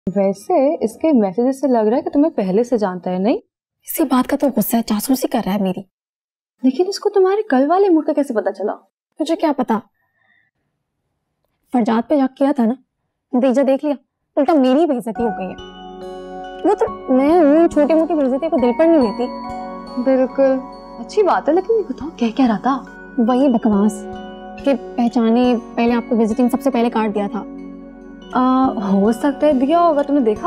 वैसे इसके मैसेजेस से लग रहा है कि तुम्हें पहले से जानता है, नहीं? इसी बात का तो गुस्सा है, जासूसी कर रहा है मेरी। लेकिन इसको तुम्हारे कल वाले मूड का कैसे पता चला? मुझे क्या पता, फरजाद पे शक किया था ना, नतीजा देख लिया, उल्टा मेरी बेइज्जती हो गई है। वो तो मैं उन छोटी मोटी बेइज्जती को दिल पर नहीं लेती। बिल्कुल अच्छी बात है, लेकिन ये बताओ क्या रहा था? वही बकवास कि पहचाने पहले आपको विजिटिंग सबसे पहले कार्ड दिया था। हो सकता है दिया होगा, तुमने देखा?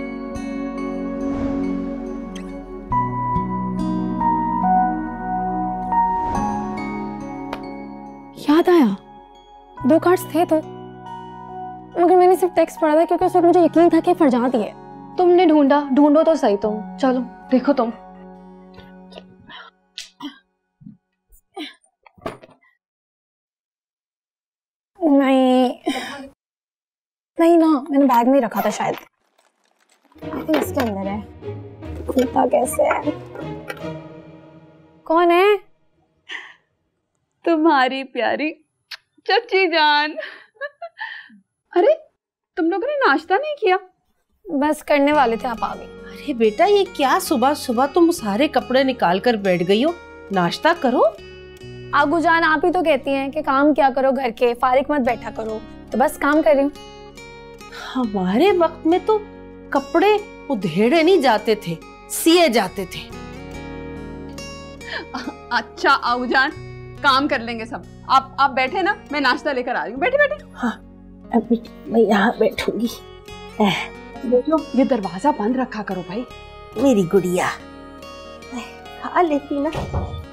याद आया, 2 कार्ड्स थे तो, मगर मैंने सिर्फ टेक्स्ट पढ़ा था क्योंकि उस वक्त मुझे यकीन था कि फरजाद ही है। तुमने ढूंढो तो सही तुम। चलो देखो तुम। नहीं ना, मैंने बैग में रखा था शायद। आई थिंक इसके अंदर है। खुलता कैसे है? कौन है? तुम्हारी प्यारी चच्ची जान। अरे तुम लोगों ने नाश्ता नहीं किया? बस करने वाले थे, आप आ गई। अरे बेटा, ये क्या सुबह सुबह तुम सारे कपड़े निकाल कर बैठ गई हो? नाश्ता करो। आगू जान, आप ही तो कहती हैं कि काम क्या करो घर के, फारिग मत बैठा करो, तो बस काम कर रही हूँ। हमारे वक्त में तो कपड़े उधेड़े नहीं जाते थे, सिए जाते थे। अच्छा आऊजान, काम कर लेंगे सब। आप बैठे ना, मैं नाश्ता लेकर आ रही हूँ। बैठे। हाँ, अभी मैं यहाँ बैठूंगी। देखो ये दरवाजा बंद रखा करो भाई। मेरी गुड़िया खा लेती ना।